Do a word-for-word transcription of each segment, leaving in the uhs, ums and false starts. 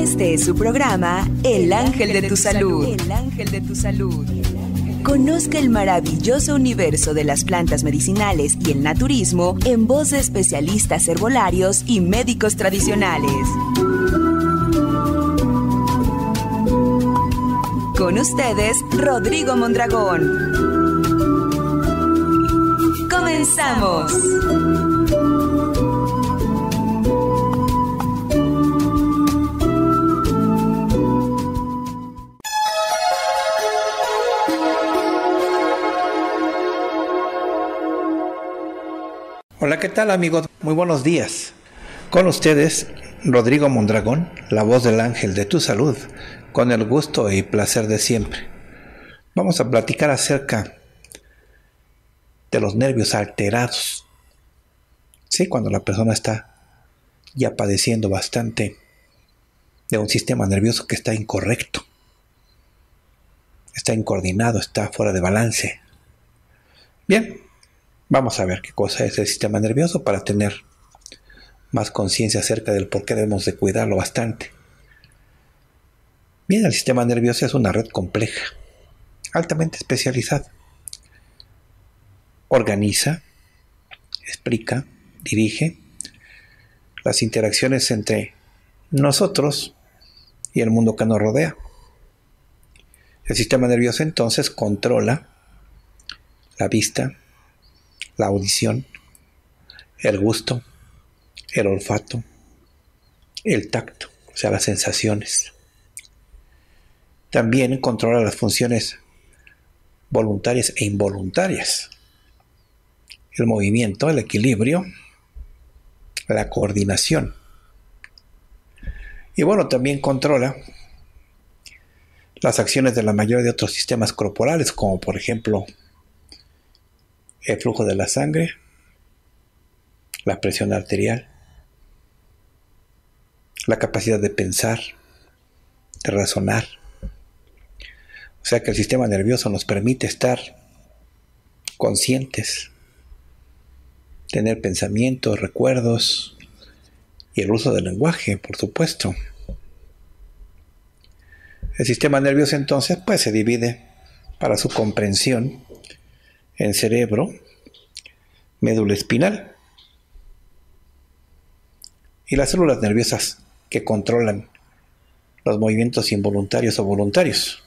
Este es su programa El Ángel de tu Salud. El Ángel de tu Salud. Conozca el maravilloso universo de las plantas medicinales y el naturismo en voz de especialistas herbolarios y médicos tradicionales. Con ustedes, Rodrigo Mondragón. ¡Comenzamos! Hola, ¿qué tal, amigos? Muy buenos días. Con ustedes, Rodrigo Mondragón, la voz del ángel de tu salud, con el gusto y placer de siempre. Vamos a platicar acerca de los nervios alterados. Sí, cuando la persona está ya padeciendo bastante de un sistema nervioso que está incorrecto, está incoordinado, está fuera de balance. Bien. Vamos a ver qué cosa es el sistema nervioso para tener más conciencia acerca del por qué debemos de cuidarlo bastante. Bien, el sistema nervioso es una red compleja, altamente especializada. Organiza, explica, dirige las interacciones entre nosotros y el mundo que nos rodea. El sistema nervioso entonces controla la vista, la audición, el gusto, el olfato, el tacto, o sea, las sensaciones. También controla las funciones voluntarias e involuntarias, el movimiento, el equilibrio, la coordinación. Y bueno, también controla las acciones de la mayoría de otros sistemas corporales, como por ejemplo el flujo de la sangre, la presión arterial, la capacidad de pensar, de razonar. O sea que el sistema nervioso nos permite estar conscientes, tener pensamientos, recuerdos y el uso del lenguaje, por supuesto. El sistema nervioso entonces pues se divide para su comprensión en cerebro, médula espinal y las células nerviosas que controlan los movimientos involuntarios o voluntarios.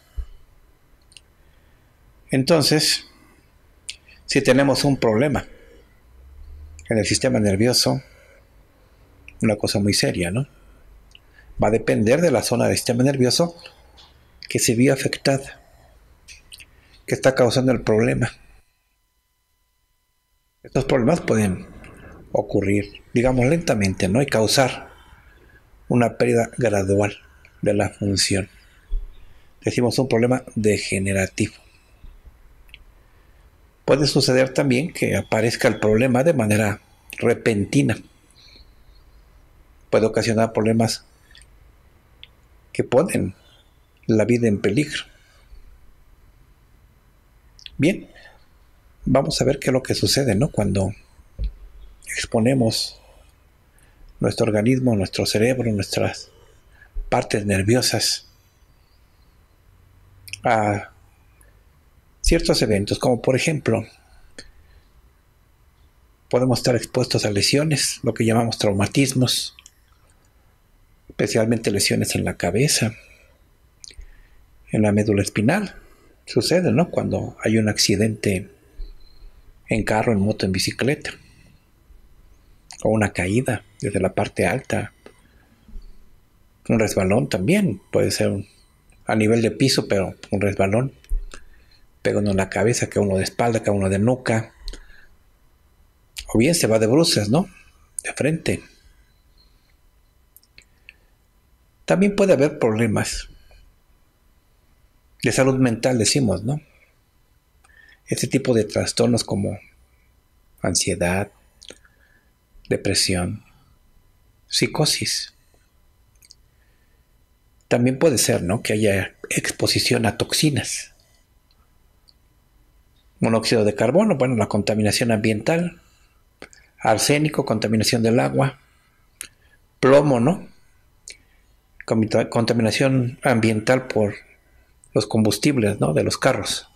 Entonces, si tenemos un problema en el sistema nervioso, una cosa muy seria, ¿no? Va a depender de la zona del sistema nervioso que se vio afectada, que está causando el problema. Estos problemas pueden ocurrir, digamos, lentamente, ¿no? Y causar una pérdida gradual de la función. Decimos un problema degenerativo. Puede suceder también que aparezca el problema de manera repentina. Puede ocasionar problemas que ponen la vida en peligro. Bien. Vamos a ver qué es lo que sucede, ¿no? Cuando exponemos nuestro organismo, nuestro cerebro, nuestras partes nerviosas a ciertos eventos, como por ejemplo, podemos estar expuestos a lesiones, lo que llamamos traumatismos, especialmente lesiones en la cabeza, en la médula espinal. Sucede, ¿no? Cuando hay un accidente en carro, en moto, en bicicleta, o una caída desde la parte alta, un resbalón también, puede ser un, a nivel de piso, pero un resbalón, pega uno en la cabeza, cae uno de espalda, cae uno de nuca, o bien se va de bruces, ¿no? De frente. También puede haber problemas de salud mental, decimos, ¿no? Este tipo de trastornos como ansiedad, depresión, psicosis. También puede ser, ¿no?, que haya exposición a toxinas. Monóxido de carbono, bueno, la contaminación ambiental. Arsénico, contaminación del agua. Plomo, ¿no?, contaminación ambiental por los combustibles, ¿no?, de los carros.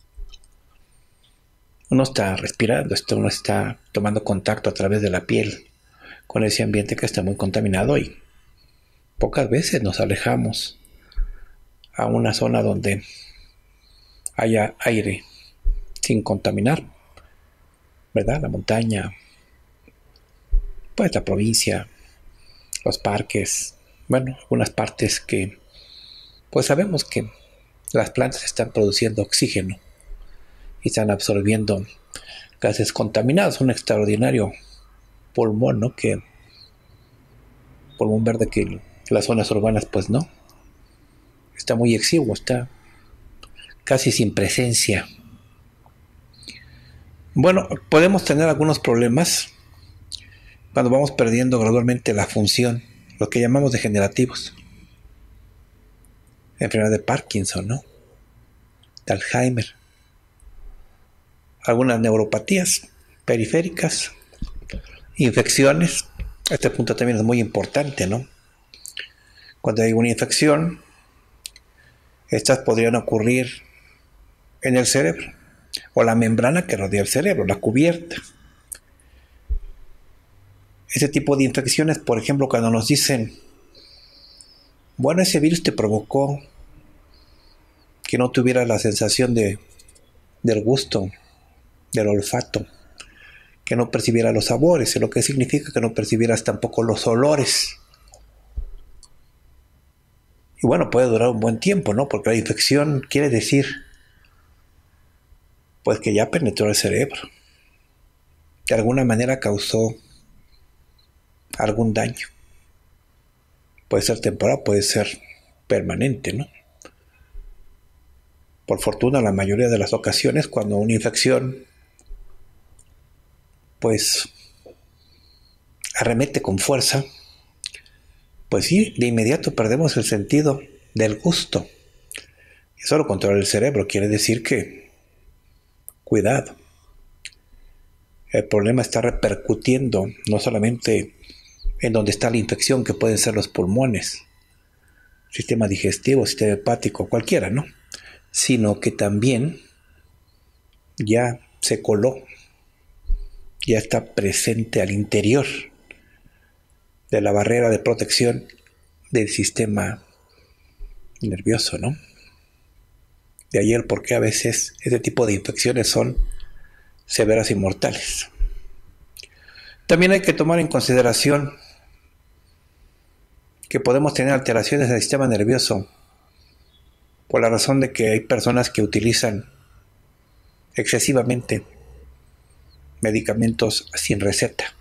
Uno está respirando esto, uno está tomando contacto a través de la piel con ese ambiente que está muy contaminado, y pocas veces nos alejamos a una zona donde haya aire sin contaminar, ¿verdad? La montaña, pues la provincia, los parques, bueno, algunas partes que pues sabemos que las plantas están produciendo oxígeno y están absorbiendo gases contaminados. Un extraordinario pulmón, ¿no? Que pulmón verde que las zonas urbanas pues no. Está muy exiguo, está casi sin presencia. Bueno, podemos tener algunos problemas cuando vamos perdiendo gradualmente la función, lo que llamamos degenerativos. Enfermedad de Parkinson, ¿no?, de Alzheimer. Algunas neuropatías periféricas, infecciones. Este punto también es muy importante, ¿no? Cuando hay una infección, estas podrían ocurrir en el cerebro, o la membrana que rodea el cerebro, la cubierta. Ese tipo de infecciones, por ejemplo, cuando nos dicen, bueno, ese virus te provocó que no tuvieras la sensación de, del gusto, del olfato, que no percibieras los sabores, lo que significa que no percibieras tampoco los olores. Y bueno, puede durar un buen tiempo, ¿no? Porque la infección quiere decir pues que ya penetró el cerebro, de alguna manera causó algún daño. Puede ser temporal, puede ser permanente, ¿no? Por fortuna, la mayoría de las ocasiones, cuando una infección pues arremete con fuerza, pues sí, de inmediato perdemos el sentido del gusto. Eso lo controla el cerebro, quiere decir que, cuidado, el problema está repercutiendo no solamente en donde está la infección, que pueden ser los pulmones, sistema digestivo, sistema hepático, cualquiera, ¿no?, sino que también ya se coló, ya está presente al interior de la barrera de protección del sistema nervioso, ¿no? De ahí el por qué a veces este tipo de infecciones son severas y mortales. También hay que tomar en consideración que podemos tener alteraciones del sistema nervioso por la razón de que hay personas que utilizan excesivamente medicamentos sin receta.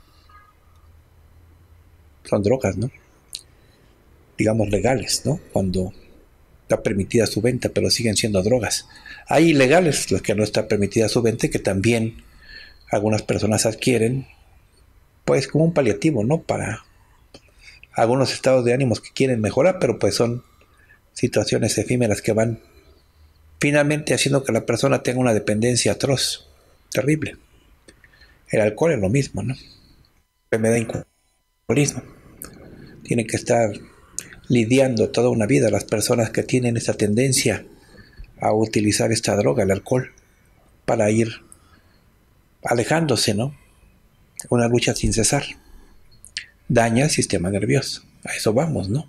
Son drogas, ¿no?, digamos legales, ¿no?, cuando está permitida su venta, pero siguen siendo drogas. Hay ilegales, los que no está permitida su venta, que también algunas personas adquieren, pues como un paliativo, ¿no?, para algunos estados de ánimos que quieren mejorar, pero pues son situaciones efímeras que van finalmente haciendo que la persona tenga una dependencia atroz, terrible. El alcohol es lo mismo, ¿no? Enfermedad de alcoholismo. Tienen que estar lidiando toda una vida las personas que tienen esta tendencia a utilizar esta droga, el alcohol, para ir alejándose, ¿no? Una lucha sin cesar. Daña el sistema nervioso. A eso vamos, ¿no?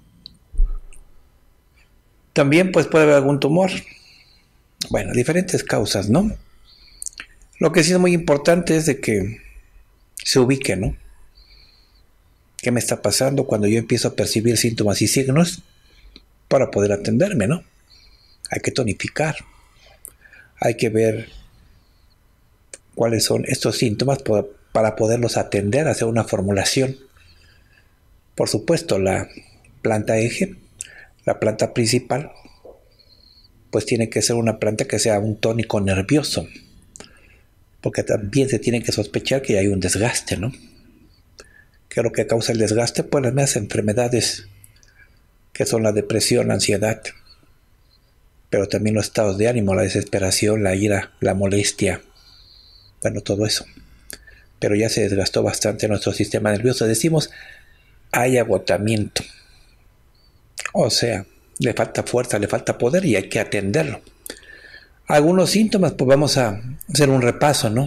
También pues puede haber algún tumor. Bueno, diferentes causas, ¿no? Lo que sí es muy importante es de que se ubique, ¿no? ¿Qué me está pasando cuando yo empiezo a percibir síntomas y signos para poder atenderme, ¿no? Hay que tonificar. Hay que ver cuáles son estos síntomas para poderlos atender, hacer una formulación. Por supuesto, la planta eje, la planta principal, pues tiene que ser una planta que sea un tónico nervioso, porque también se tiene que sospechar que hay un desgaste, ¿no? ¿Qué es lo que causa el desgaste? Pues las mismas enfermedades que son la depresión, la ansiedad, pero también los estados de ánimo, la desesperación, la ira, la molestia, bueno, todo eso. Pero ya se desgastó bastante nuestro sistema nervioso. Decimos, hay agotamiento. O sea, le falta fuerza, le falta poder y hay que atenderlo. Algunos síntomas, pues vamos a hacer un repaso, ¿no?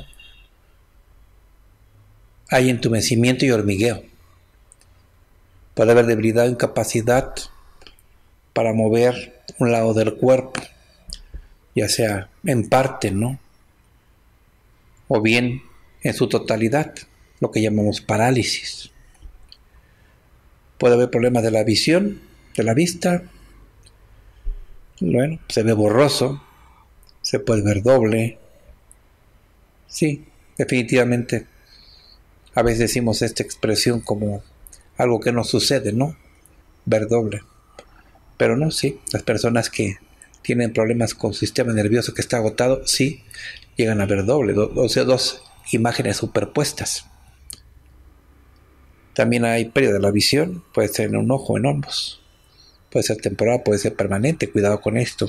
Hay entumecimiento y hormigueo. Puede haber debilidad o incapacidad para mover un lado del cuerpo, ya sea en parte, ¿no? O bien en su totalidad, lo que llamamos parálisis. Puede haber problemas de la visión, de la vista. Bueno, se ve borroso, se puede ver doble. Sí, definitivamente. A veces decimos esta expresión como algo que no sucede, ¿no? Ver doble. Pero no, sí, las personas que tienen problemas con su sistema nervioso que está agotado, sí, llegan a ver doble, do, o sea, dos imágenes superpuestas. También hay pérdida de la visión, puede ser en un ojo o en ambos. Puede ser temporal, puede ser permanente, cuidado con esto.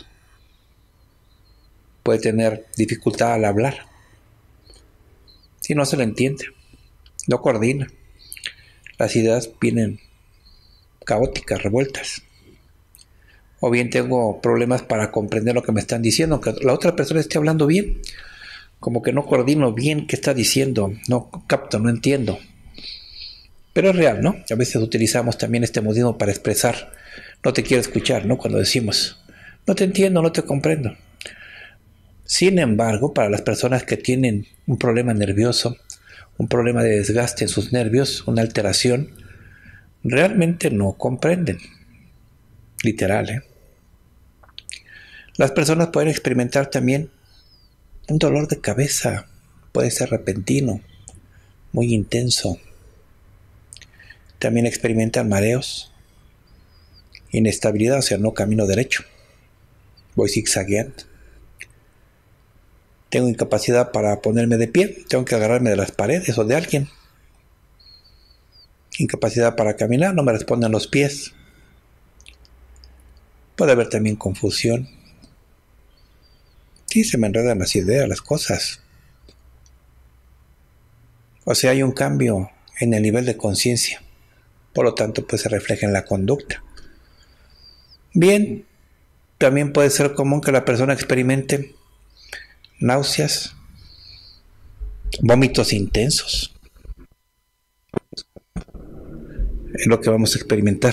Puede tener dificultad al hablar. Si no se le entiende, no coordina. Las ideas vienen caóticas, revueltas. O bien tengo problemas para comprender lo que me están diciendo, aunque la otra persona esté hablando bien, como que no coordino bien qué está diciendo, no capto, no entiendo. Pero es real, ¿no? A veces utilizamos también este modismo para expresar, no te quiero escuchar, ¿no? Cuando decimos, no te entiendo, no te comprendo. Sin embargo, para las personas que tienen un problema nervioso, un problema de desgaste en sus nervios, una alteración, realmente no comprenden. Literal, ¿eh? Las personas pueden experimentar también un dolor de cabeza, puede ser repentino, muy intenso. También experimentan mareos, inestabilidad, o sea, no camino derecho, voy zigzagueando. Tengo incapacidad para ponerme de pie, tengo que agarrarme de las paredes o de alguien. Incapacidad para caminar, no me responden los pies. Puede haber también confusión. Sí, se me enredan las ideas, las cosas. O sea, hay un cambio en el nivel de conciencia. Por lo tanto, pues se refleja en la conducta. Bien, también puede ser común que la persona experimente náuseas, vómitos intensos. Es lo que vamos a experimentar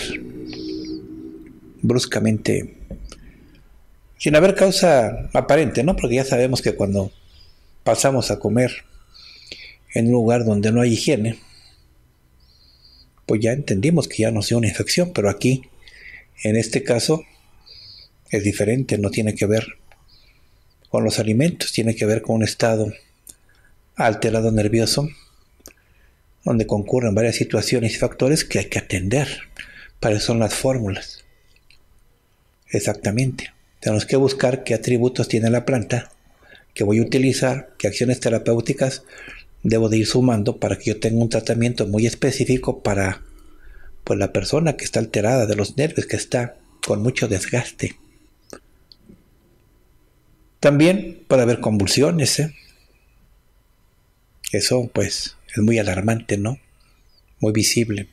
bruscamente, sin haber causa aparente, ¿no? Porque ya sabemos que cuando pasamos a comer en un lugar donde no hay higiene, pues ya entendimos que ya no sea una infección, pero aquí, en este caso, es diferente, no tiene que ver con los alimentos, tiene que ver con un estado alterado nervioso, donde concurren varias situaciones y factores que hay que atender. Para eso son las fórmulas. Exactamente. Tenemos que buscar qué atributos tiene la planta que voy a utilizar, qué acciones terapéuticas debo de ir sumando para que yo tenga un tratamiento muy específico para pues, la persona que está alterada de los nervios, que está con mucho desgaste. También puede haber convulsiones, ¿eh? Eso pues es muy alarmante, ¿no? Muy visible.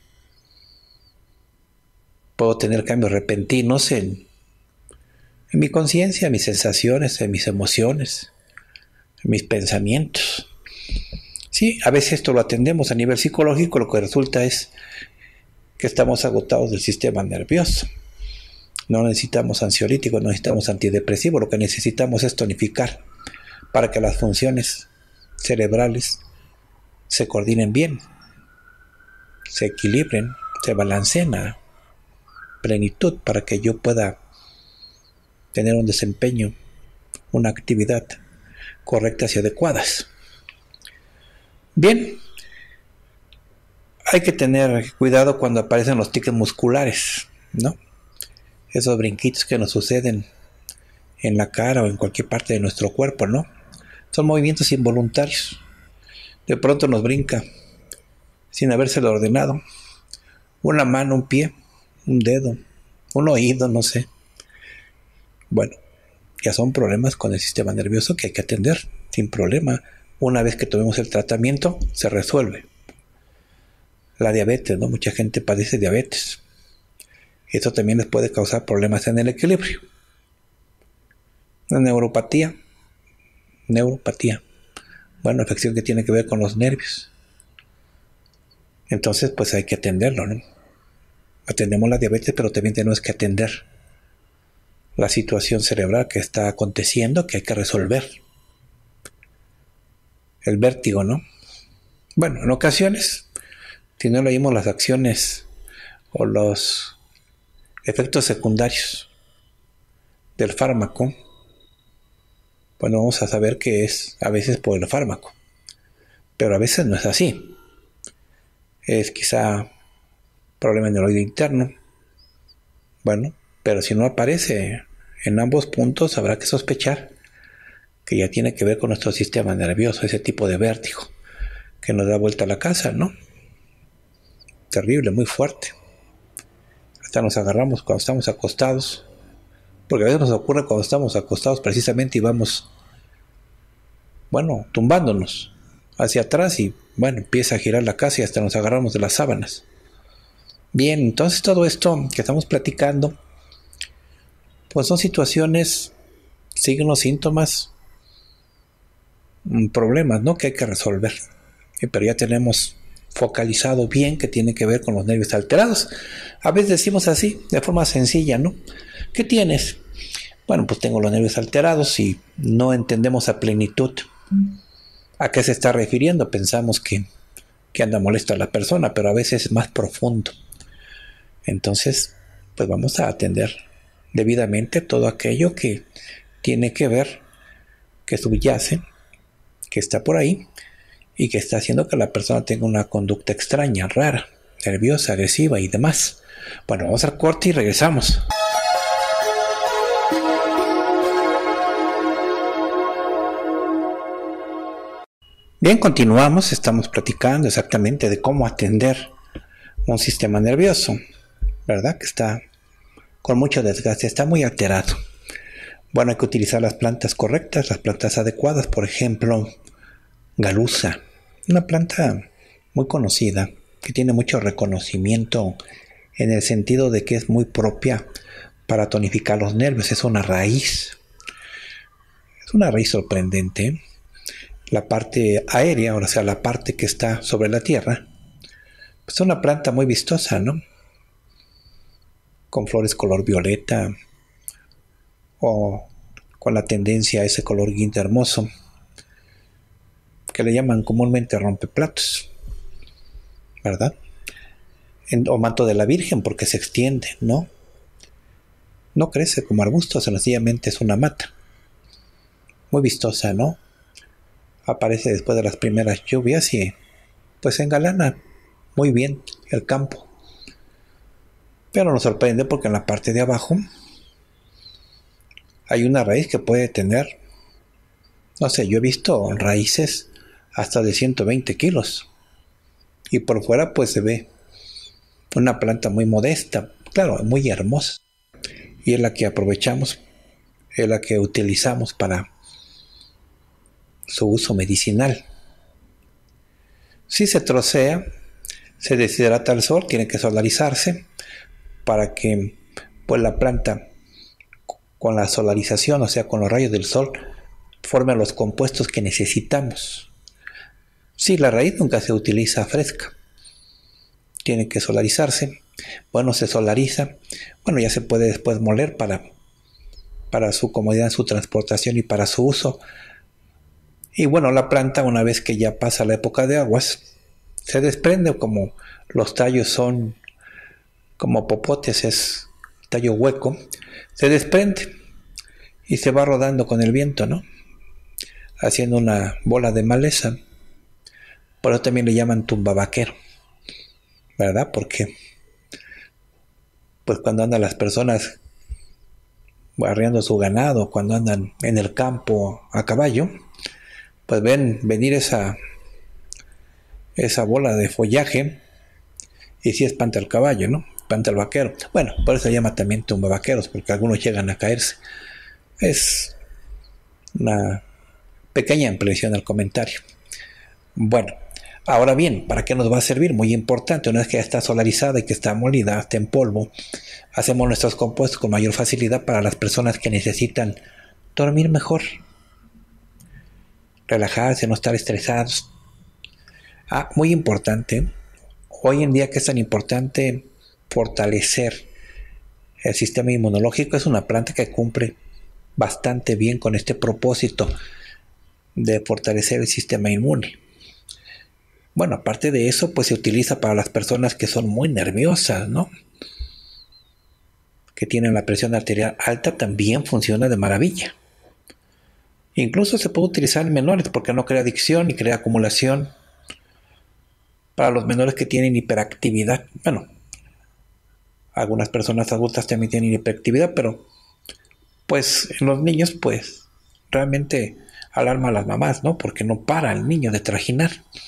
Puedo tener cambios repentinos en En mi conciencia, en mis sensaciones, en mis emociones, en mis pensamientos. Sí, a veces esto lo atendemos a nivel psicológico, lo que resulta es que estamos agotados del sistema nervioso. No necesitamos ansiolítico, no necesitamos antidepresivo, lo que necesitamos es tonificar para que las funciones cerebrales se coordinen bien, se equilibren, se balanceen a plenitud para que yo pueda tener un desempeño, una actividad correctas y adecuadas. Bien, hay que tener cuidado cuando aparecen los tics musculares, ¿no? Esos brinquitos que nos suceden en la cara o en cualquier parte de nuestro cuerpo, ¿no? Son movimientos involuntarios. De pronto nos brinca, sin habérselo ordenado, una mano, un pie, un dedo, un oído, no sé. Bueno, ya son problemas con el sistema nervioso que hay que atender sin problema. Una vez que tomemos el tratamiento, se resuelve. La diabetes, ¿no? Mucha gente padece diabetes. Esto también les puede causar problemas en el equilibrio. La neuropatía. Neuropatía. Bueno, afección que tiene que ver con los nervios. Entonces, pues hay que atenderlo, ¿no? Atendemos la diabetes, pero también tenemos que atender la situación cerebral que está aconteciendo, que hay que resolver. El vértigo, ¿no? Bueno, en ocasiones, si no leímos las acciones o los efectos secundarios del fármaco, bueno, vamos a saber que es a veces por el fármaco, pero a veces no es así. Es quizá problema en el oído interno. Bueno, pero si no aparece en ambos puntos, habrá que sospechar que ya tiene que ver con nuestro sistema nervioso, ese tipo de vértigo que nos da vuelta a la casa, ¿no? Terrible, muy fuerte. Hasta nos agarramos cuando estamos acostados, porque a veces nos ocurre cuando estamos acostados precisamente y vamos, bueno, tumbándonos hacia atrás y, bueno, empieza a girar la casa y hasta nos agarramos de las sábanas. Bien, entonces todo esto que estamos platicando, pues son situaciones, signos, síntomas, problemas, ¿no? Que hay que resolver. Pero ya tenemos focalizado bien que tiene que ver con los nervios alterados. A veces decimos así, de forma sencilla, ¿no? ¿Qué tienes? Bueno, pues tengo los nervios alterados y no entendemos a plenitud a qué se está refiriendo. Pensamos que, que anda molesta la persona, pero a veces es más profundo. Entonces, pues vamos a atender debidamente todo aquello que tiene que ver, que subyace, que está por ahí y que está haciendo que la persona tenga una conducta extraña, rara, nerviosa, agresiva y demás. Bueno, vamos al corte y regresamos. Bien, continuamos, estamos platicando exactamente de cómo atender un sistema nervioso, ¿verdad? Que está con mucho desgaste, está muy alterado. Bueno, hay que utilizar las plantas correctas, las plantas adecuadas. Por ejemplo, galuza, una planta muy conocida, que tiene mucho reconocimiento en el sentido de que es muy propia para tonificar los nervios. Es una raíz, es una raíz sorprendente. La parte aérea, o sea, la parte que está sobre la tierra, pues es una planta muy vistosa, ¿no? Con flores color violeta o con la tendencia a ese color guinda hermoso que le llaman comúnmente rompeplatos, ¿verdad? En, o manto de la Virgen, porque se extiende, ¿no? No crece como arbusto, sencillamente es una mata muy vistosa, ¿no? Aparece después de las primeras lluvias y pues engalana muy bien el campo. Pero nos sorprende porque en la parte de abajo hay una raíz que puede tener, no sé, yo he visto raíces hasta de ciento veinte kilos. Y por fuera pues se ve una planta muy modesta, claro, muy hermosa. Y es la que aprovechamos, es la que utilizamos para su uso medicinal. Si se trocea, se deshidrata al sol, tiene que solarizarse para que pues la planta con la solarización, o sea con los rayos del sol, forme los compuestos que necesitamos. Si la raíz nunca se utiliza fresca, tiene que solarizarse. Bueno, se solariza, bueno, ya se puede después moler para, para su comodidad, su transportación y para su uso. Y bueno, la planta, una vez que ya pasa la época de aguas, se desprende. Como los tallos son como popotes, es tallo hueco, se desprende y se va rodando con el viento, ¿no? Haciendo una bola de maleza. Por eso también le llaman tumbavaquero, ¿verdad? Porque pues cuando andan las personas arreando su ganado, cuando andan en el campo a caballo, pues ven venir esa esa bola de follaje y sí espanta al caballo, ¿no? Espanta al vaquero. Bueno, por eso se llama también tumbavaqueros, porque algunos llegan a caerse. Es una pequeña ampliación al comentario. Bueno, Ahora bien, ¿para qué nos va a servir? Muy importante, una vez que ya está solarizada y que está molida, está en polvo, hacemos nuestros compuestos con mayor facilidad para las personas que necesitan dormir mejor, relajarse, no estar estresados. Ah, muy importante, hoy en día que es tan importante fortalecer el sistema inmunológico, es una planta que cumple bastante bien con este propósito de fortalecer el sistema inmune. Bueno, aparte de eso, pues se utiliza para las personas que son muy nerviosas, ¿no? Que tienen la presión arterial alta, también funciona de maravilla. Incluso se puede utilizar en menores porque no crea adicción ni crea acumulación. Para los menores que tienen hiperactividad, bueno, algunas personas adultas también tienen hiperactividad, pero pues en los niños pues realmente alarma a las mamás, ¿no? Porque no para el niño de trajinar.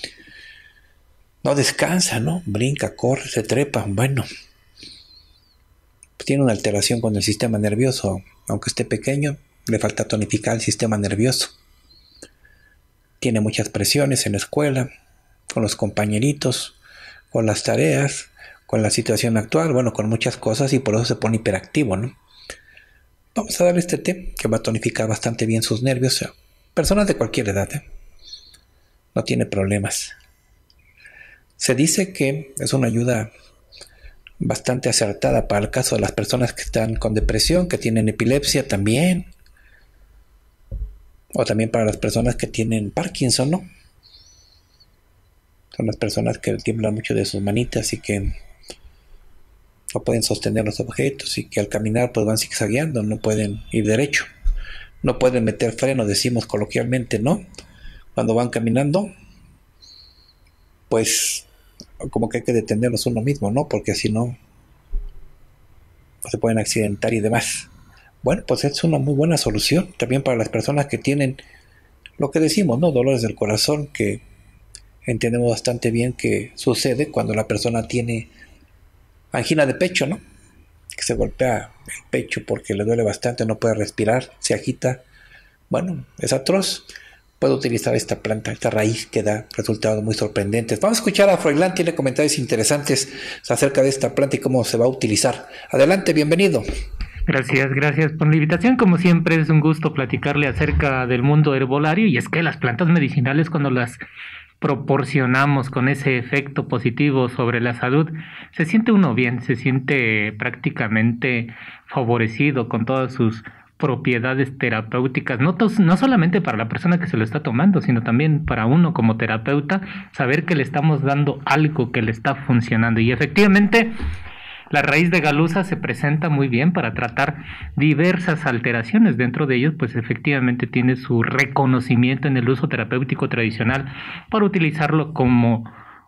No descansa, ¿no? Brinca, corre, se trepa. Bueno, tiene una alteración con el sistema nervioso. Aunque esté pequeño, le falta tonificar el sistema nervioso. Tiene muchas presiones en la escuela, con los compañeritos, con las tareas, con la situación actual, bueno, con muchas cosas, y por eso se pone hiperactivo, ¿no? Vamos a darle este té que va a tonificar bastante bien sus nervios. O sea, personas de cualquier edad, ¿eh? No tiene problemas. Se dice que es una ayuda bastante acertada para el caso de las personas que están con depresión, que tienen epilepsia también, o también para las personas que tienen Parkinson, ¿no? Son las personas que tiemblan mucho de sus manitas y que no pueden sostener los objetos y que al caminar pues van zigzagueando, no pueden ir derecho, no pueden meter freno, decimos coloquialmente, ¿no? Cuando van caminando, pues como que hay que detenerlos uno mismo, ¿no? Porque si no, se pueden accidentar y demás. Bueno, pues es una muy buena solución también para las personas que tienen lo que decimos, ¿no? Dolores del corazón, que entendemos bastante bien que sucede cuando la persona tiene angina de pecho, ¿no? Que se golpea el pecho porque le duele bastante, no puede respirar, se agita. Bueno, es atroz. Puede utilizar esta planta, esta raíz que da resultados muy sorprendentes. Vamos a escuchar a Froilán, tiene comentarios interesantes acerca de esta planta y cómo se va a utilizar. Adelante, bienvenido. Gracias, gracias por la invitación. Como siempre es un gusto platicarle acerca del mundo herbolario, y es que las plantas medicinales, cuando las proporcionamos con ese efecto positivo sobre la salud, se siente uno bien, se siente prácticamente favorecido con todas sus propiedades terapéuticas, no, tos, no solamente para la persona que se lo está tomando, sino también para uno como terapeuta, saber que le estamos dando algo que le está funcionando. Y efectivamente, la raíz de galuza se presenta muy bien para tratar diversas alteraciones. Dentro de ellos, pues efectivamente tiene su reconocimiento en el uso terapéutico tradicional para utilizarlo como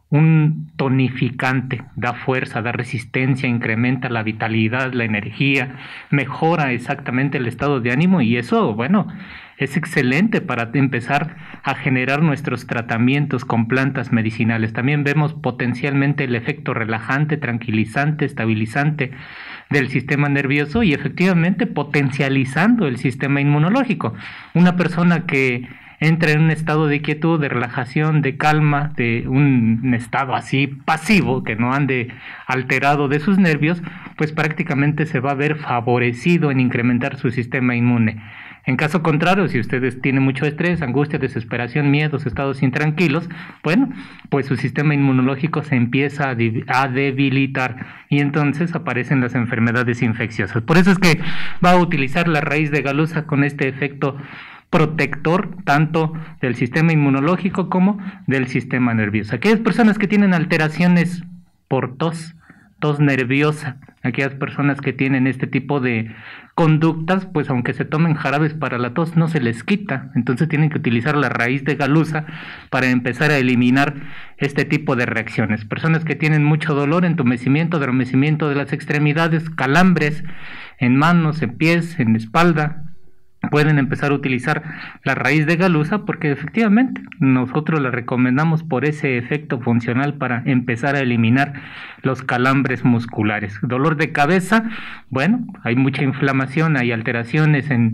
un tonificante, da fuerza, da resistencia, incrementa la vitalidad, la energía, mejora exactamente el estado de ánimo, y eso, bueno, es excelente para empezar a generar nuestros tratamientos con plantas medicinales. También vemos potencialmente el efecto relajante, tranquilizante, estabilizante del sistema nervioso y efectivamente potencializando el sistema inmunológico. Una persona que entra en un estado de quietud, de relajación, de calma, de un estado así pasivo, que no ande alterado de sus nervios, pues prácticamente se va a ver favorecido en incrementar su sistema inmune. En caso contrario, si ustedes tienen mucho estrés, angustia, desesperación, miedos, estados intranquilos, bueno, pues su sistema inmunológico se empieza a, de- a debilitar y entonces aparecen las enfermedades infecciosas. Por eso es que va a utilizar la raíz de galuza con este efecto protector tanto del sistema inmunológico como del sistema nervioso. Aquellas personas que tienen alteraciones por tos, tos nerviosa, aquellas personas que tienen este tipo de conductas, pues aunque se tomen jarabes para la tos no se les quita, entonces tienen que utilizar la raíz de galuza para empezar a eliminar este tipo de reacciones. Personas que tienen mucho dolor, entumecimiento, adormecimiento de las extremidades, calambres en manos, en pies, en espalda, pueden empezar a utilizar la raíz de galuza porque efectivamente nosotros la recomendamos por ese efecto funcional para empezar a eliminar los calambres musculares. Dolor de cabeza, bueno, hay mucha inflamación, hay alteraciones en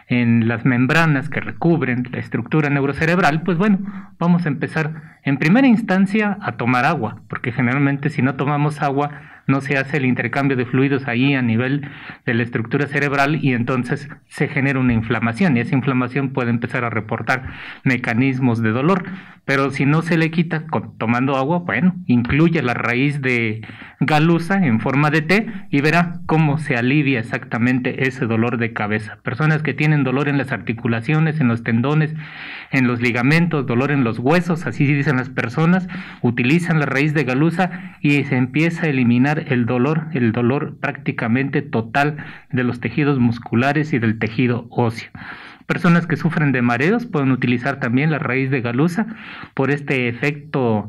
en las membranas que recubren la estructura neurocerebral, pues bueno, vamos a empezar en primera instancia a tomar agua, porque generalmente si no tomamos agua no se hace el intercambio de fluidos ahí a nivel de la estructura cerebral y entonces se genera una inflamación y esa inflamación puede empezar a reportar mecanismos de dolor, pero si no se le quita con, tomando agua, bueno, incluye la raíz de galuza en forma de té y verá cómo se alivia exactamente ese dolor de cabeza. Personas que tienen dolor en las articulaciones, en los tendones, en los ligamentos, dolor en los huesos, así dicen las personas, utilizan la raíz de galuza y se empieza a eliminar el dolor, el dolor prácticamente total de los tejidos musculares y del tejido óseo. Personas que sufren de mareos pueden utilizar también la raíz de galuza por este efecto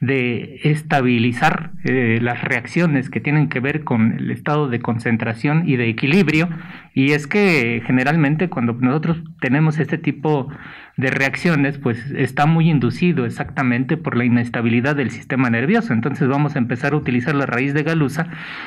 de estabilizar eh, las reacciones que tienen que ver con el estado de concentración y de equilibrio, y es que generalmente cuando nosotros tenemos este tipo de reacciones, pues está muy inducido exactamente por la inestabilidad del sistema nervioso. Entonces vamos a empezar a utilizar la raíz de galuza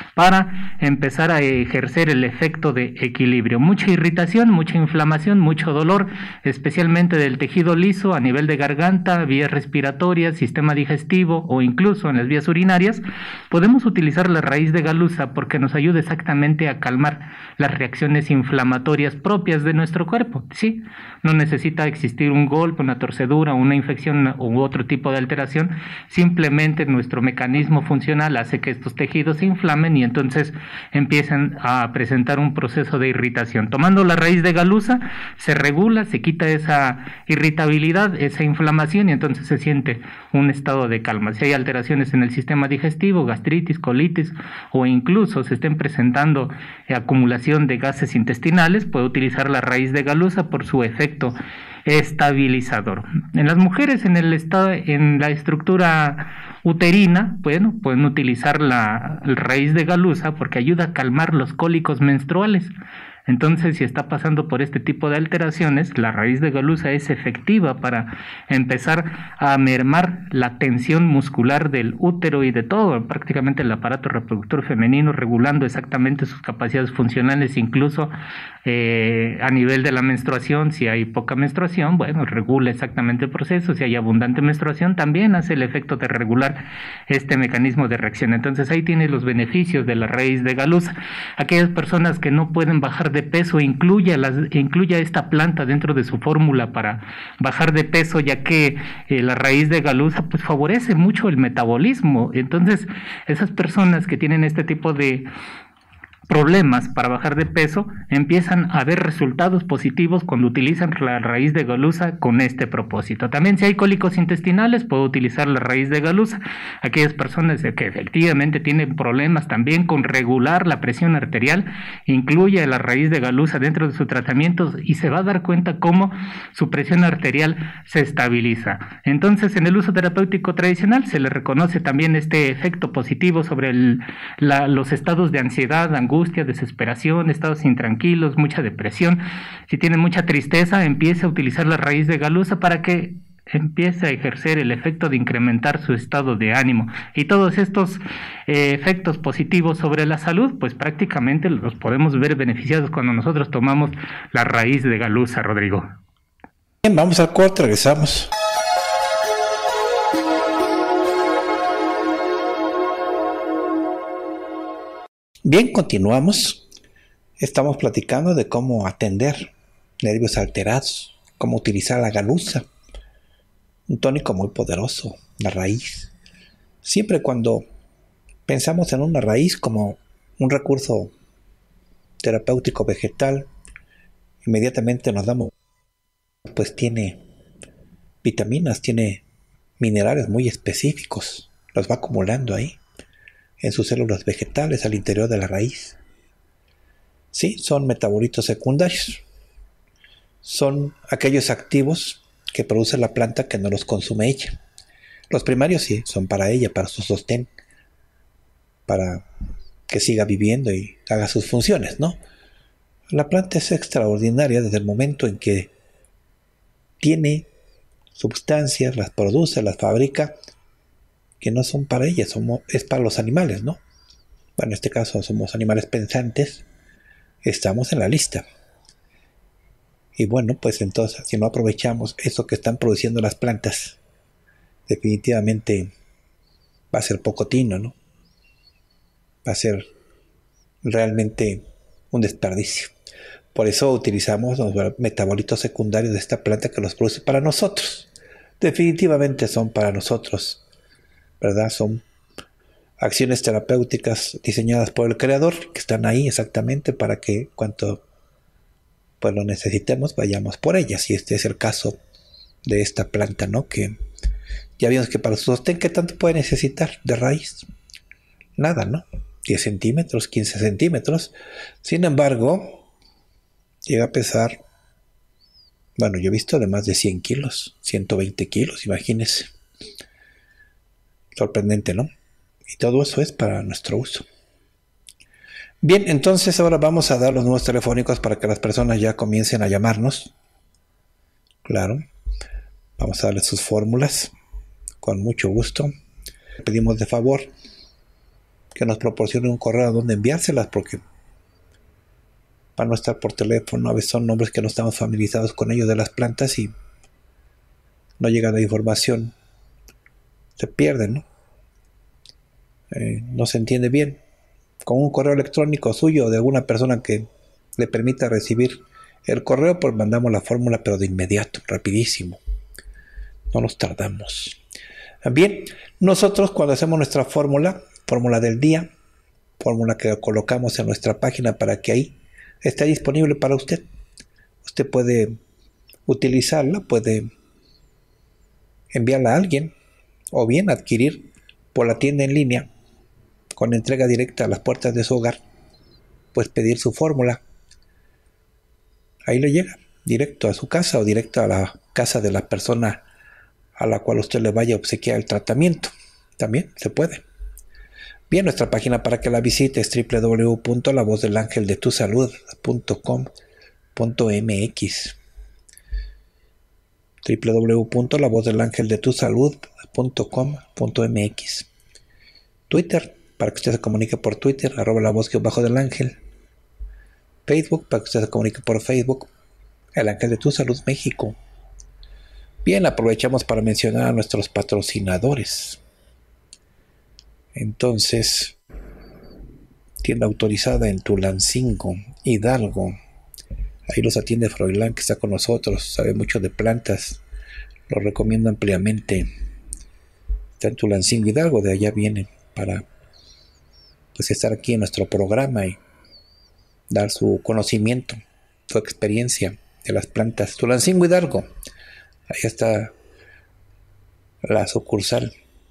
para empezar a ejercer el efecto de equilibrio. Mucha irritación, mucha inflamación, mucho dolor, especialmente del tejido liso a nivel de garganta, vías respiratorias, sistema digestivo o incluso en las vías urinarias. Podemos utilizar la raíz de galuza porque nos ayuda exactamente a calmar las reacciones inflamatorias propias de nuestro cuerpo, ¿sí? No necesita existir un golpe, una torcedura, una infección u otro tipo de alteración, simplemente nuestro mecanismo funcional hace que estos tejidos se inflamen y entonces empiezan a presentar un proceso de irritación. Tomando la raíz de galuza se regula, se quita esa irritabilidad, esa inflamación y entonces se siente un estado de calma. Si hay alteraciones en el sistema digestivo, gastritis, colitis o incluso se estén presentando acumulación de gases intestinales, puede utilizar la raíz de galuza por su efecto estabilizador. En las mujeres en el estado, en la estructura uterina, bueno, pueden utilizar la, la raíz de galuza porque ayuda a calmar los cólicos menstruales. Entonces, si está pasando por este tipo de alteraciones, la raíz de galuza es efectiva para empezar a mermar la tensión muscular del útero y de todo, prácticamente el aparato reproductor femenino, regulando exactamente sus capacidades funcionales, incluso eh, a nivel de la menstruación. Si hay poca menstruación, bueno, regula exactamente el proceso. Si hay abundante menstruación, también hace el efecto de regular este mecanismo de reacción. Entonces, ahí tienes los beneficios de la raíz de galuza. Aquellas personas que no pueden bajar de peso, incluya, las, incluya esta planta dentro de su fórmula para bajar de peso, ya que eh, la raíz de galuza pues favorece mucho el metabolismo. Entonces, esas personas que tienen este tipo de problemas para bajar de peso empiezan a ver resultados positivos cuando utilizan la raíz de galuza con este propósito. También si hay cólicos intestinales, puedo utilizar la raíz de galuza. Aquellas personas que efectivamente tienen problemas también con regular la presión arterial, incluye la raíz de galuza dentro de su tratamiento y se va a dar cuenta cómo su presión arterial se estabiliza. Entonces, en el uso terapéutico tradicional se le reconoce también este efecto positivo sobre el, la, los estados de ansiedad, angustia, angustia, desesperación, estados intranquilos, mucha depresión. Si tiene mucha tristeza, empiece a utilizar la raíz de galuza para que empiece a ejercer el efecto de incrementar su estado de ánimo. Y todos estos eh, efectos positivos sobre la salud, pues prácticamente los podemos ver beneficiados cuando nosotros tomamos la raíz de galuza, Rodrigo. Bien, vamos al corte, regresamos. Bien, continuamos. Estamos platicando de cómo atender nervios alterados, cómo utilizar la galuza, un tónico muy poderoso, la raíz. Siempre cuando pensamos en una raíz como un recurso terapéutico vegetal, inmediatamente nos damos, pues tiene vitaminas, tiene minerales muy específicos, los va acumulando ahí en sus células vegetales al interior de la raíz. Sí, son metabolitos secundarios. Son aquellos activos que produce la planta que no los consume ella. Los primarios sí, son para ella, para su sostén, para que siga viviendo y haga sus funciones, ¿no? La planta es extraordinaria desde el momento en que tiene sustancias, las produce, las fabrica, que no son para ella, somos, es para los animales, ¿no? Bueno, en este caso somos animales pensantes, estamos en la lista. Y bueno, pues entonces, si no aprovechamos eso que están produciendo las plantas, definitivamente va a ser poco tino, ¿no? Va a ser realmente un desperdicio. Por eso utilizamos los metabolitos secundarios de esta planta que los produce para nosotros. Definitivamente son para nosotros, ¿verdad? Son acciones terapéuticas diseñadas por el creador, que están ahí exactamente para que cuanto pues lo necesitemos, vayamos por ellas. Y este es el caso de esta planta, ¿no? Que ya vimos que para su sostén, ¿qué tanto puede necesitar de raíz? Nada, ¿no? diez centímetros, quince centímetros. Sin embargo, llega a pesar, bueno, yo he visto de más de cien kilos, ciento veinte kilos, imagínense. Sorprendente, ¿no? Y todo eso es para nuestro uso. Bien, entonces ahora vamos a dar los números telefónicos para que las personas ya comiencen a llamarnos. Claro. Vamos a darles sus fórmulas. Con mucho gusto. Pedimos de favor que nos proporcione un correo donde enviárselas, porque para no estar por teléfono, a veces son nombres que no estamos familiarizados con ellos de las plantas y no llega la información. Se pierde, ¿no? Eh, no se entiende bien. Con un correo electrónico suyo o de alguna persona que le permita recibir el correo, pues mandamos la fórmula, pero de inmediato, rapidísimo. No nos tardamos. Bien, nosotros cuando hacemos nuestra fórmula, fórmula del día, fórmula que colocamos en nuestra página para que ahí esté disponible para usted. Usted puede utilizarla, puede enviarla a alguien o bien adquirir por la tienda en línea con entrega directa a las puertas de su hogar, pues pedir su fórmula. Ahí le llega directo a su casa o directo a la casa de la persona a la cual usted le vaya a obsequiar el tratamiento. También se puede. Bien, nuestra página para que la visite es doble u doble u doble u punto la voz del ángel de tu salud punto com punto m x. doble u doble u doble u punto la voz del ángel de tu salud punto com punto m x. Twitter, para que usted se comunique por Twitter, arroba la voz bajo del ángel. Facebook, para que usted se comunique por Facebook, el Ángel de tu Salud México. Bien, aprovechamos para mencionar a nuestros patrocinadores. Entonces, tienda autorizada en Tulancingo, Hidalgo. Ahí los atiende Froilán, que está con nosotros, sabe mucho de plantas, lo recomiendo ampliamente. Está en Tulancingo, Hidalgo, de allá viene para pues estar aquí en nuestro programa y dar su conocimiento, su experiencia de las plantas. Tulancingo, Hidalgo. Ahí está la sucursal.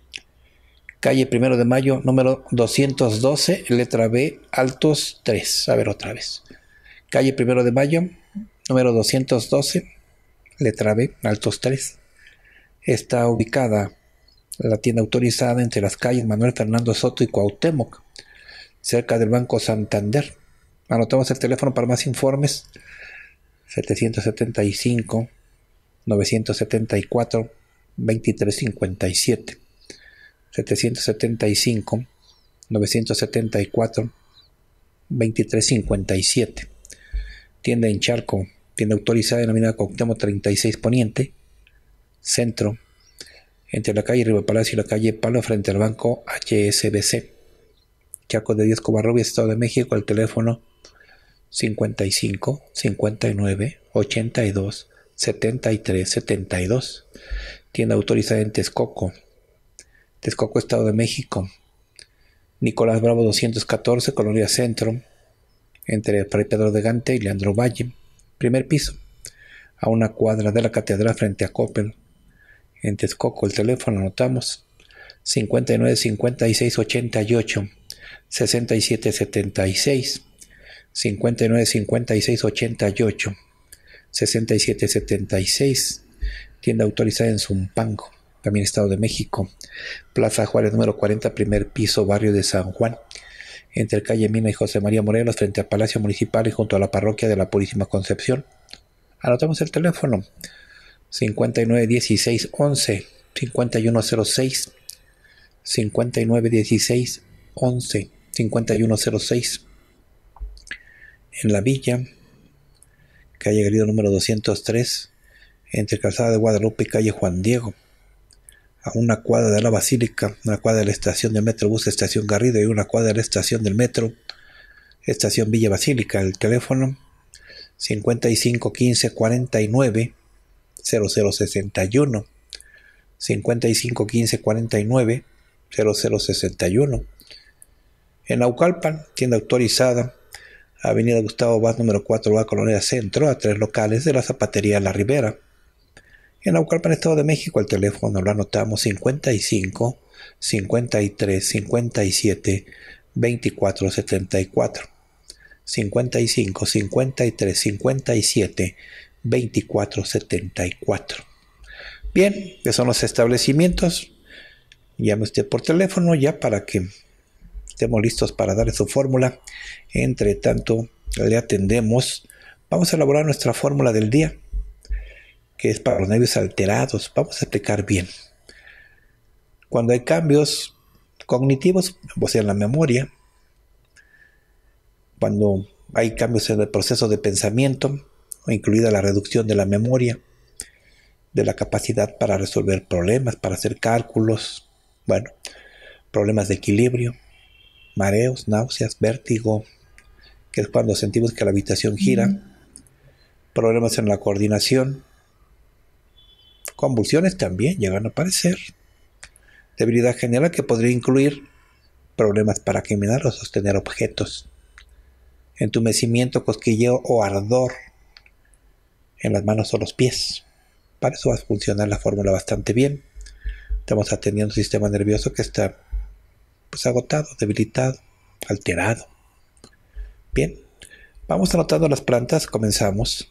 Calle Primero de Mayo, número doscientos doce, letra B, Altos tres. A ver otra vez. Calle Primero de Mayo, número doscientos doce, letra B, Altos tres. Está ubicada la tienda autorizada entre las calles Manuel Fernando Soto y Cuauhtémoc, cerca del Banco Santander. Anotamos el teléfono para más informes: setecientos setenta y cinco, novecientos setenta y cuatro, veintitrés cincuenta y siete. setecientos setenta y cinco, novecientos setenta y cuatro, veintitrés cincuenta y siete. Tienda en Charco, tienda autorizada denominada Cuauhtémoc treinta y seis Poniente, centro, entre la calle Río Palacio y la calle Palo, frente al banco H S B C. Charco de Dios, Covarrubias, Estado de México. El teléfono cincuenta y cinco, cincuenta y nueve, ochenta y dos, setenta y tres, setenta y dos. Tienda autorizada en Texcoco, Texcoco, Estado de México. Nicolás Bravo doscientos catorce, Colonia Centro, entre Fray Pedro de Gante y Leandro Valle. Primer piso, a una cuadra de la catedral frente a Coppel. En Texcoco, el teléfono anotamos cincuenta y nueve, cincuenta y seis, ochenta y ocho, sesenta y siete, setenta y seis. cincuenta y nueve, cincuenta y seis, ochenta y ocho, sesenta y siete, setenta y seis. Tienda autorizada en Zumpango, también Estado de México. Plaza Juárez, número cuarenta, primer piso, barrio de San Juan, entre calle Mina y José María Morelos, frente a Palacio Municipal y junto a la parroquia de la Purísima Concepción. Anotamos el teléfono cincuenta y nueve, dieciséis, once, cincuenta y uno cero seis, cincuenta y nueve, dieciséis, once, cincuenta y uno cero seis. En la villa, calle Garrido número doscientos tres, entre Calzada de Guadalupe y calle Juan Diego, a una cuadra de la Basílica, una cuadra de la estación del Metrobús Estación Garrido y una cuadra de la estación del Metro Estación Villa Basílica. El teléfono cincuenta y cinco quince cuarenta y nueve cero cero sesenta y uno, cincuenta y cinco quince cuarenta y nueve cero cero sesenta y uno. En Naucalpan, tienda autorizada, Avenida Gustavo Vaz número cuatro A, Colonia Centro, a tres locales de la Zapatería La Ribera. En Naucalpan, Estado de México, el teléfono lo anotamos cincuenta y cinco cincuenta y tres cincuenta y siete veinticuatro setenta y cuatro, cincuenta y cinco cincuenta y tres cincuenta y siete veinticuatro setenta y cuatro. Bien, esos son los establecimientos. Llame usted por teléfono ya para que estemos listos para darle su fórmula. Entre tanto, le atendemos. Vamos a elaborar nuestra fórmula del día, que es para los nervios alterados. Vamos a explicar bien. Cuando hay cambios cognitivos, o sea, en la memoria, cuando hay cambios en el proceso de pensamiento, incluida la reducción de la memoria, de la capacidad para resolver problemas, para hacer cálculos, bueno, problemas de equilibrio, mareos, náuseas, vértigo, que es cuando sentimos que la habitación gira, problemas en la coordinación, convulsiones también llegan a aparecer, debilidad general que podría incluir problemas para caminar o sostener objetos, entumecimiento, cosquilleo o ardor en las manos o los pies. Para eso va a funcionar la fórmula bastante bien. Estamos atendiendo un sistema nervioso que está pues agotado, debilitado, alterado. Bien, vamos anotando las plantas. Comenzamos.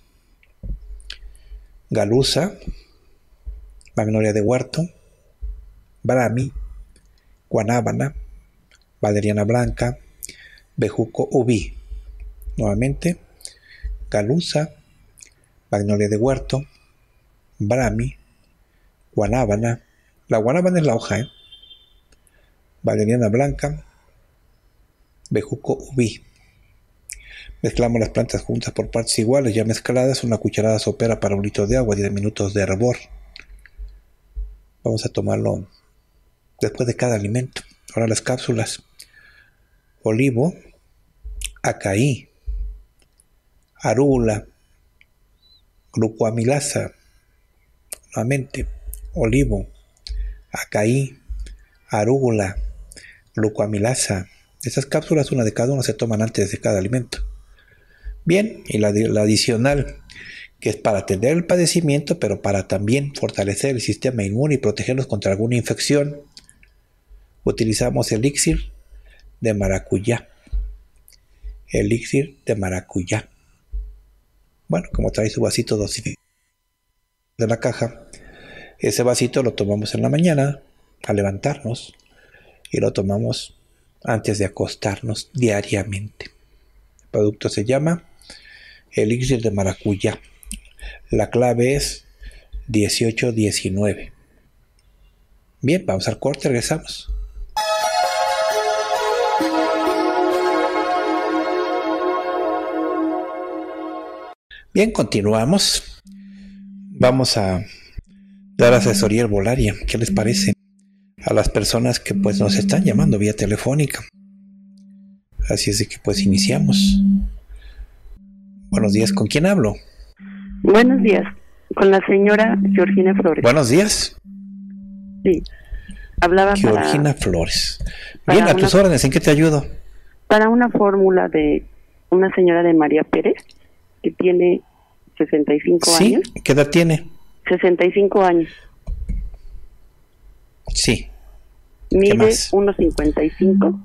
Galuza, magnolia de huerto, brahmi, guanábana, valeriana blanca, bejuco ubí. Nuevamente, galuza, magnolia de huerto, brahmi, guanábana. La guanábana es la hoja, ¿eh? Valeriana blanca, bejuco ubí. Mezclamos las plantas juntas por partes iguales, ya mezcladas, una cucharada sopera para un litro de agua, diez minutos de hervor. Vamos a tomarlo después de cada alimento. Ahora las cápsulas. Olivo, acaí, arúgula, glucoamilasa. Nuevamente, olivo, acaí, arúgula, glucoamilasa. Estas cápsulas, una de cada una, se toman antes de cada alimento. Bien, y la, la adicional, que es para atender el padecimiento, pero para también fortalecer el sistema inmune y protegernos contra alguna infección, utilizamos elixir de maracuyá. Elixir de maracuyá. Bueno, como trae su vasito dosificado de la caja, ese vasito lo tomamos en la mañana al levantarnos y lo tomamos antes de acostarnos diariamente. El producto se llama elixir de maracuyá. La clave es dieciocho diecinueve. Bien, vamos al corte, regresamos. Bien, continuamos. Vamos a dar asesoría herbolaria. ¿Qué les parece? A las personas que pues nos están llamando vía telefónica. Así es de que pues iniciamos. Buenos días, ¿con quién hablo? Buenos días, con la señora Georgina Flores. Buenos días. Sí, hablaba Georgina para, Flores. Bien, a tus una, órdenes, ¿en qué te ayudo? Para una fórmula de una señora de María Pérez, que tiene sesenta y cinco ¿Sí? años. ¿Qué edad tiene? sesenta y cinco años. Sí. Mide uno cincuenta y cinco.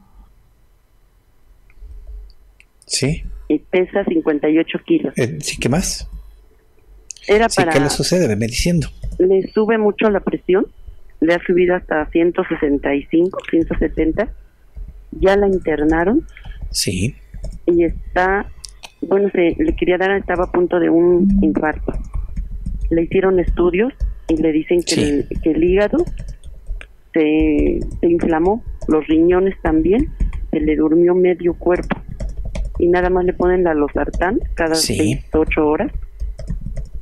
Sí. Y pesa cincuenta y ocho kilos. Eh, ¿Sí? ¿Qué más? Era sí, para... ¿Qué le sucede? Venme diciendo. Le sube mucho la presión. Le ha subido hasta ciento sesenta y cinco, ciento setenta. Ya la internaron. Sí. Y está... Bueno, se le quería dar, estaba a punto de un infarto. Le hicieron estudios y le dicen que, sí. el, que el hígado se, se inflamó, los riñones también, se le durmió medio cuerpo y nada más le ponen la losartán cada sí. seis, ocho horas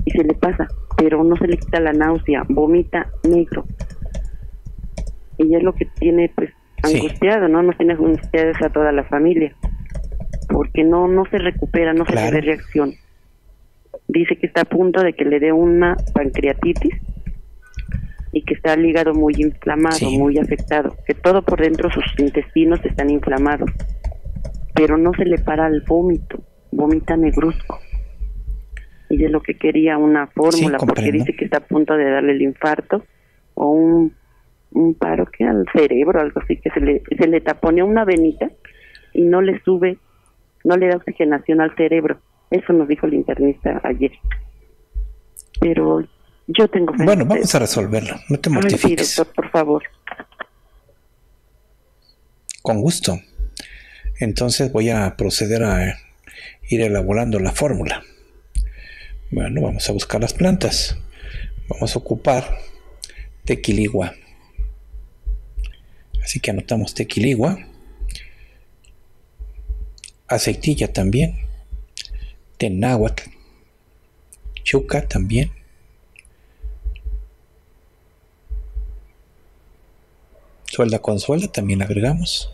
y se le pasa, pero no se le quita la náusea, vomita negro. Y es lo que tiene pues angustiado, sí. ¿no? Nos tiene angustiados a toda la familia, porque no no se recupera, no claro. se le ve reacción. Dice que está a punto de que le dé una pancreatitis y que está el hígado muy inflamado, sí. muy afectado, que todo por dentro sus intestinos están inflamados, pero no se le para el vómito, vomita negruzco. Y es lo que quería, una fórmula, sí, porque dice que está a punto de darle el infarto o un, un paro que al cerebro, algo así, que se le, se le taponea una venita y no le sube, no le da oxigenación al cerebro. Eso nos dijo el internista ayer. Pero yo tengo fe. Bueno, vamos a resolverlo, no te mortifiques. Sí, doctor, por favor. Con gusto. Entonces voy a proceder a ir elaborando la fórmula. Bueno, vamos a buscar las plantas. Vamos a ocupar tequiligua. Así que anotamos tequiligua. Aceitilla también. Tenáhuatl. Chuca también. Suelda con suelda también agregamos.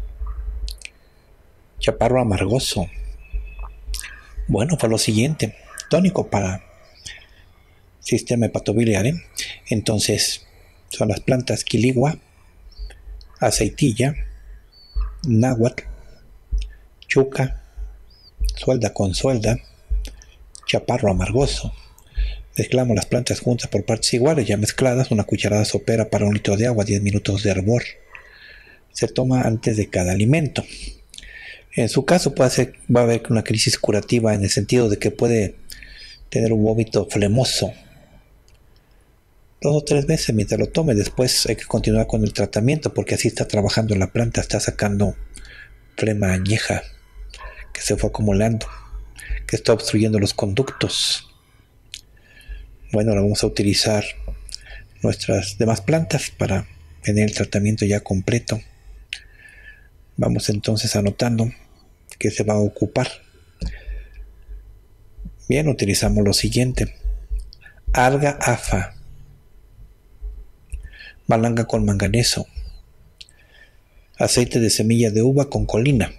Chaparro amargoso. Bueno, fue lo siguiente. Tónico para sistema hepatobiliar, ¿eh? Entonces son las plantas quiligua, aceitilla, náhuatl, chuca, suelda con suelda, chaparro amargoso. Mezclamos las plantas juntas por partes iguales, ya mezcladas, una cucharada sopera para un litro de agua, diez minutos de hervor. Se toma antes de cada alimento. En su caso puede ser, va a haber una crisis curativa en el sentido de que puede tener un vómito flemoso. Dos o tres veces mientras lo tome, después hay que continuar con el tratamiento porque así está trabajando la planta, está sacando flema añeja que se fue acumulando, que está obstruyendo los conductos. Bueno, ahora vamos a utilizar nuestras demás plantas para tener el tratamiento ya completo. Vamos entonces anotando que se va a ocupar. Bien, utilizamos lo siguiente: alga afa, malanga con manganeso, aceite de semilla de uva con colina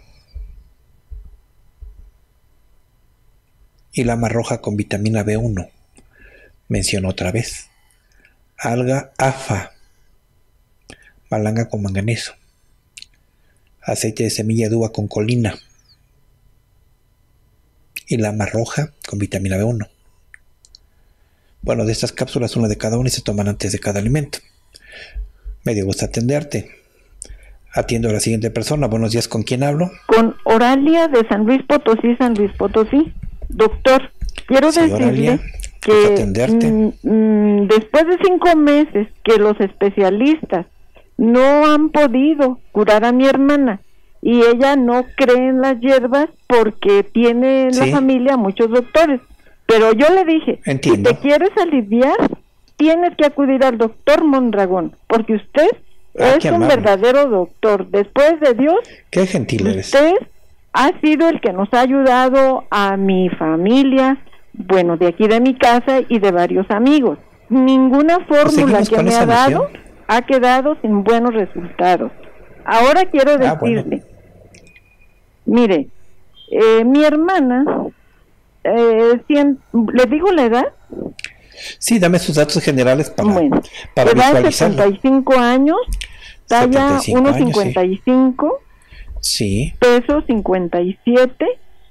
y lama roja con vitamina B uno. Menciono otra vez: alga afa, malanga con manganeso, aceite de semilla de uva con colina y lama roja con vitamina B uno. Bueno, de estas cápsulas una de cada una y se toman antes de cada alimento. Me dio gusto atenderte. Atiendo a la siguiente persona. Buenos días, ¿con quién hablo? Con Oralia de San Luis Potosí, San Luis Potosí. Doctor, quiero sí, decirle Oralia, que atenderte. Mm, después de cinco meses que los especialistas no han podido curar a mi hermana y ella no cree en las hierbas porque tiene en sí. la familia muchos doctores, pero yo le dije, Entiendo. si te quieres aliviar tienes que acudir al doctor Mondragón porque usted ah, es un amable. verdadero doctor. Después de Dios, qué gentil eres. Usted ha sido el que nos ha ayudado a mi familia, bueno, de aquí de mi casa y de varios amigos. Ninguna fórmula pues que me ha dado noción. ha quedado sin buenos resultados. Ahora quiero decirle, ah, bueno. mire, eh, mi hermana, eh, cien, ¿le digo la edad? Sí, dame sus datos generales para, bueno, para visualizarlo. setenta y cinco años, talla uno cincuenta y cinco, sí. peso cincuenta y siete,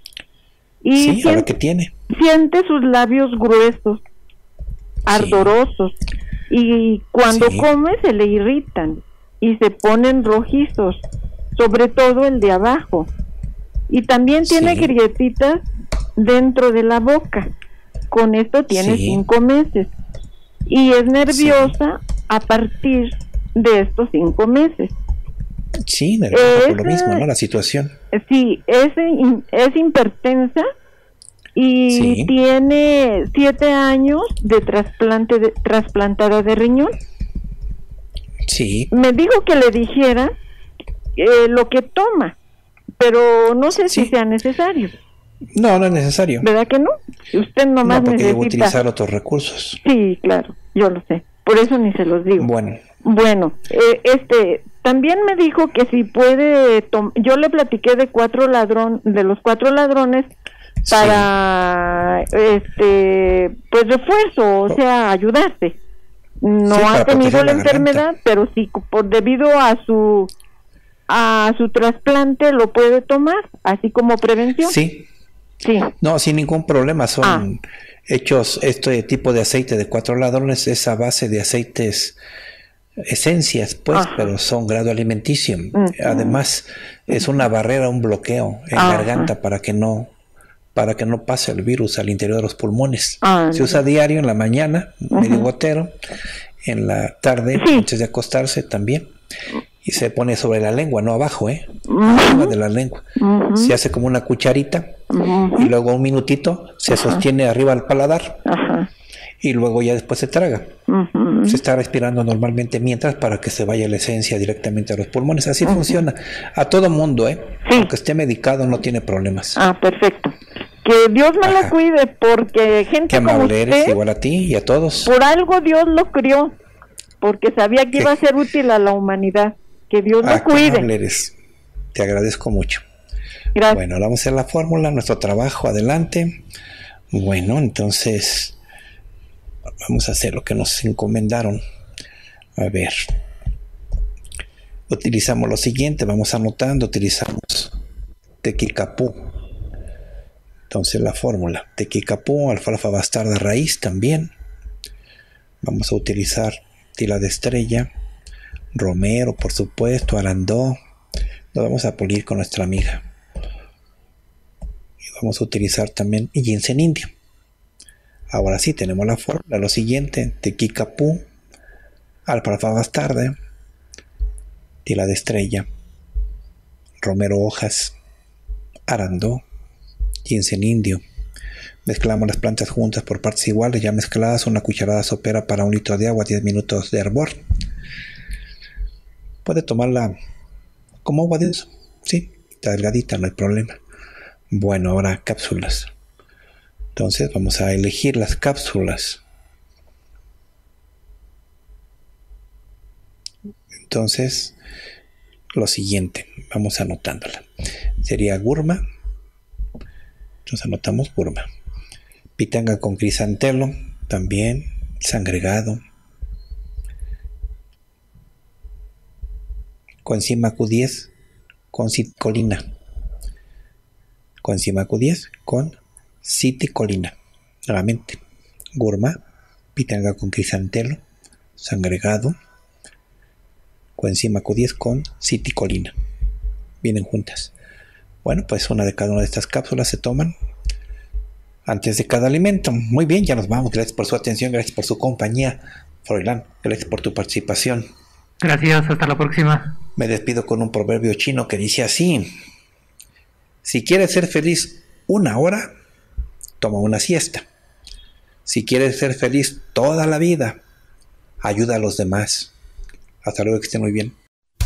y sí, siente, ahora que tiene. siente sus labios gruesos, ardorosos, sí. y cuando sí. come se le irritan y se ponen rojizos, sobre todo el de abajo, y también tiene sí. grietitas dentro de la boca. Con esto tiene sí. cinco meses y es nerviosa sí. a partir de estos cinco meses. Sí, nerviosa por lo mismo, ¿no? La situación. Sí, es, es hipertensa y sí. tiene siete años de trasplante de, trasplantada de riñón. Sí. Me dijo que le dijera eh, lo que toma, pero no sé sí. si sea necesario. No, no es necesario. ¿Verdad que no? Usted nomás no, porque necesita... debo utilizar otros recursos. Sí, claro, yo lo sé. Por eso ni se los digo. Bueno. Bueno, eh, este, también me dijo que si puede, tom- yo le platiqué de cuatro ladrón, de los cuatro ladrones para, sí. este, pues refuerzo, o sea, ayudarse. No sí, ha tenido la, la enfermedad, pero sí, por debido a su, a su trasplante lo puede tomar, así como prevención. Sí. Sí. No, sin ningún problema, son ah. hechos, este tipo de aceite de cuatro ladrones es a base de aceites, esencias, pues, Ajá. pero son grado alimenticio. Uh-huh. Además, es una barrera, un bloqueo en Ajá. garganta para que no para que no pase el virus al interior de los pulmones. Uh-huh. Se usa diario en la mañana, uh-huh. medio gotero, en la tarde, sí. antes de acostarse también. Y se pone sobre la lengua, no abajo, ¿eh? Uh-huh. Arriba de la lengua. Uh-huh. Se hace como una cucharita uh-huh. y luego un minutito se uh-huh. sostiene arriba al paladar uh-huh. y luego ya después se traga. Uh-huh. Se está respirando normalmente mientras para que se vaya la esencia directamente a los pulmones. Así uh-huh. funciona. A todo mundo, ¿eh? Sí. Aunque esté medicado no tiene problemas. Ah, perfecto. Que Dios me Ajá. lo cuide porque gente Qué como amable usted, eres, igual a ti y a todos. Por algo Dios lo crió, porque sabía que ¿Qué? iba a ser útil a la humanidad. Que Dios ah, lo cuide. Qué amable eres. Te agradezco mucho. Gracias. Bueno, vamos a hacer la fórmula, nuestro trabajo, adelante. Bueno, entonces vamos a hacer lo que nos encomendaron. A ver. Utilizamos lo siguiente, vamos anotando, utilizamos tequicapú. Entonces la fórmula, tequicapú, alfalfa bastarda raíz también. Vamos a utilizar tila de estrella, romero, por supuesto, arandó. Lo vamos a pulir con nuestra amiga. Y vamos a utilizar también ginseng indio. Ahora sí, tenemos la fórmula. Lo siguiente, tequicapú, alfalfa bastarda, tila de estrella, romero hojas, arandó, ginseng indio. Mezclamos las plantas juntas por partes iguales, ya mezcladas, una cucharada sopera para un litro de agua, diez minutos de hervor. Puede tomarla como agua de eso, sí, está delgadita, no hay problema. Bueno, ahora cápsulas. Entonces vamos a elegir las cápsulas. Entonces, lo siguiente, vamos anotándola. Sería gurma. Entonces anotamos gurma. Pitanga con crisantelo, también, sangregado. Coenzima Q diez con citicolina. Coenzima Q diez con citicolina. Nuevamente, gurma, pitanga con crisantelo, sangregado, coenzima Q diez con citicolina. Vienen juntas. Bueno, pues una de cada una de estas cápsulas se toman antes de cada alimento. Muy bien, ya nos vamos. Gracias por su atención, gracias por su compañía. Froilán, gracias por tu participación. Gracias, hasta la próxima. Me despido con un proverbio chino que dice así: si quieres ser feliz una hora, toma una siesta. Si quieres ser feliz toda la vida, ayuda a los demás. Hasta luego, que estén muy bien.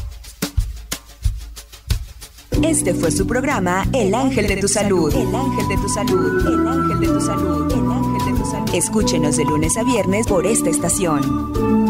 Este fue su programa El Ángel de tu Salud. El Ángel de tu Salud. El Ángel de tu Salud. El Ángel de tu Salud. Escúchenos de lunes a viernes por esta estación.